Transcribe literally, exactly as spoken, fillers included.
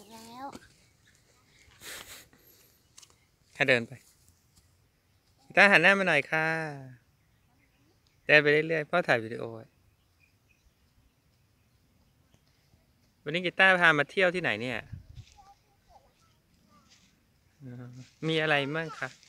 แล้วถ้าเดินไปกีตาร์หันหน้ามาหน่อยค่ะเดินไปเรื่อยๆพ่อถ่ายวิดีโอไว้วันนี้กีตาร์พามาเที่ยวที่ไหนเนี่ยมีอะไรบ้างคะ